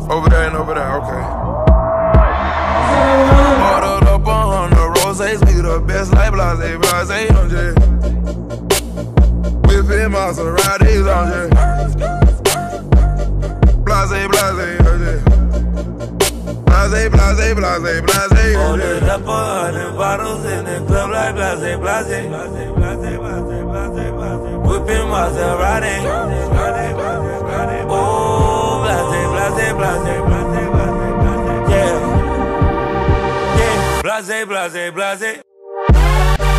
Over there and over there, okay. Ordered up on the roses, we the best like blase, blase, on J. Whipping Maseratis on J. Blase, blase, on J. Blase, blase, blase, blase, on J. Ordered up 100 bottles in the club like blase, blase, blase, blase, blase, blase, blase. Whipping Maserati. Oh, blase, blase, blase, blase, blase, blase. Yeah, yeah. Blase, blase, blase.